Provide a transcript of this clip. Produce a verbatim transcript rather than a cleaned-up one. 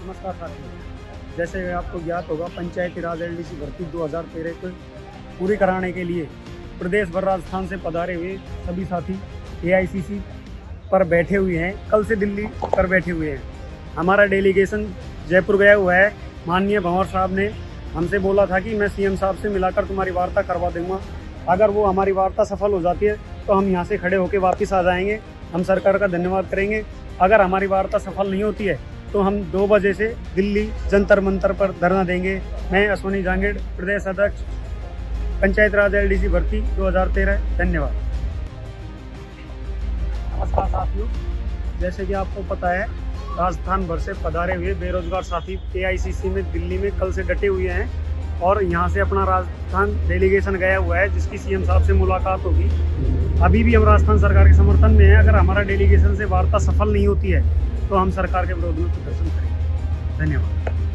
नमस्कार साथियों, जैसे आपको ज्ञात होगा पंचायती राज एलडीसी भर्ती दो हज़ार तेरह को पूरी कराने के लिए प्रदेश भर राजस्थान से पधारे हुए सभी साथी एआईसीसी पर बैठे हुए हैं। कल से दिल्ली पर बैठे हुए हैं। हमारा डेलीगेशन जयपुर गया हुआ है। माननीय भंवर साहब ने हमसे बोला था कि मैं सीएम साहब से मिलाकर तुम्हारी वार्ता करवा दूंगा। अगर वो हमारी वार्ता सफल हो जाती है तो हम यहाँ से खड़े होकर वापस आ जाएंगे। हम सरकार का धन्यवाद करेंगे। अगर हमारी वार्ता सफल नहीं होती है तो हम दो बजे से दिल्ली जंतर मंतर पर धरना देंगे। मैं अश्वनी जांगेड़, प्रदेश अध्यक्ष, पंचायत राज एलडीसी भर्ती दो हज़ार तेरह। धन्यवाद। नमस्कार साथियों, जैसे कि आपको पता है राजस्थान भर से पधारे हुए बेरोजगार साथी एआईसीसी में दिल्ली में कल से डटे हुए हैं और यहाँ से अपना राजस्थान डेलीगेशन गया हुआ है जिसकी सीएम साहब से मुलाकात होगी। अभी भी हम राजस्थान सरकार के समर्थन में हैं। अगर हमारा डेलीगेशन से वार्ता सफल नहीं होती है तो हम सरकार के विरोध में प्रदर्शन करेंगे। धन्यवाद।